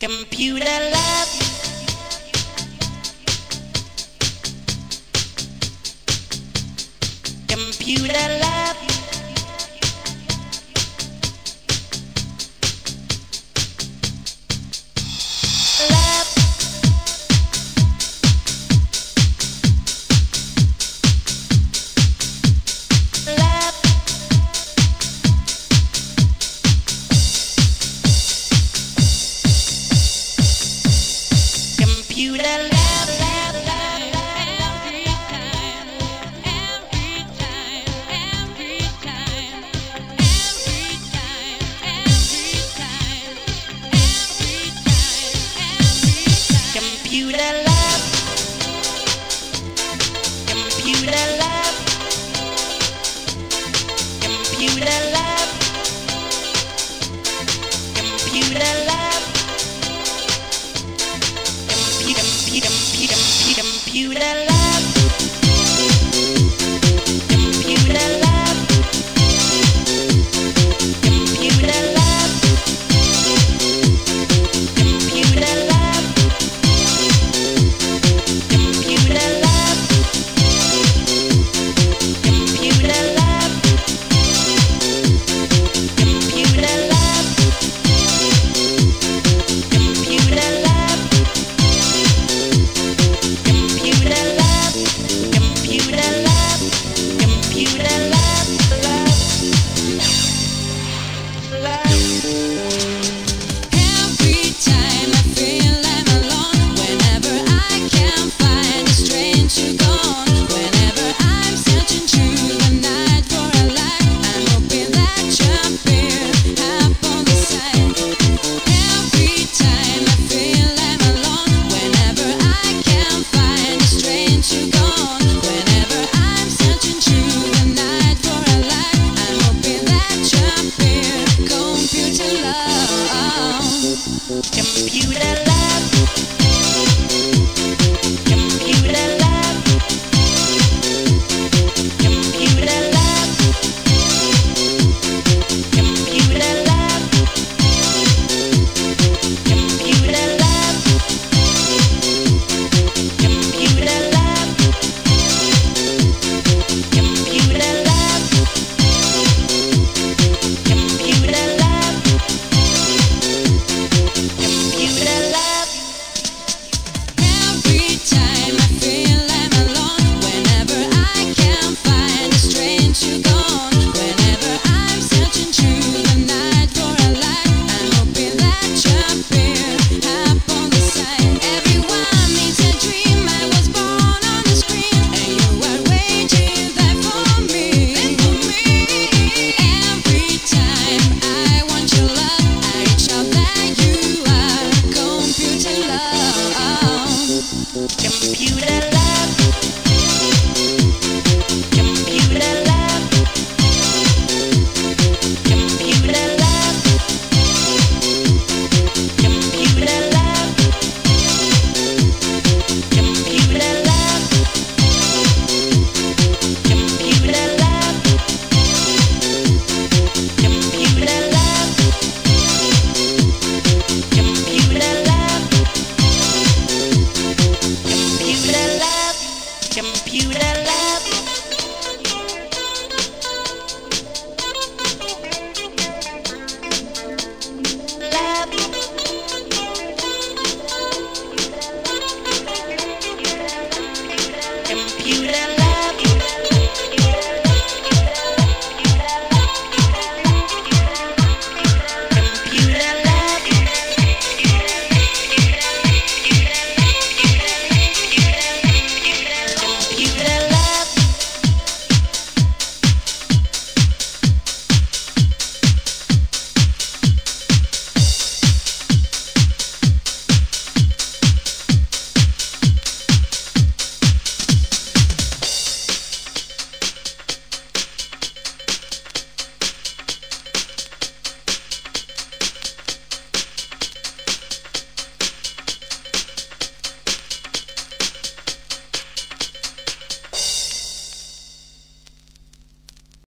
Computer lab. Computer lab. Lab. Lab. Computer lab. Computer lab. Computer lab. Computer lab. Computer lab. Computer lab. Computer lab. Computer lab. Computer lab. Computer lab. Computer lab. Computer lab. Computer lab. Computer lab. Computer lab. Computer lab. Lab. Every time I feel I'm alone, whenever I can't find a stranger gone, whenever I'm searching through the night for a light, I'm hoping that you're here up on the side. Every time I feel I'm alone, whenever I can't find a stranger gone, whenever I'm searching through the night for a light, I'm hoping that you're here. Computer love. Computer lab. Computer lab. Computer lab. Computer lab. Computer lab. Computer lab. Computer lab. Computer lab. Computer lab. Every time I feel I'm alone, whenever I can't find a stranger gone, whenever I'm searching through the night for a light, I'm hoping that you're here up on the side. Everyone needs a dream. I was born on the screen, and you are waiting there for me. Every time I want your love, I reach out that you are. Computer love. Computer lab. Computer lab. Computer lab. Computer lab. Computer lab. Computer lab. Computer lab. Computer lab. Computer lab.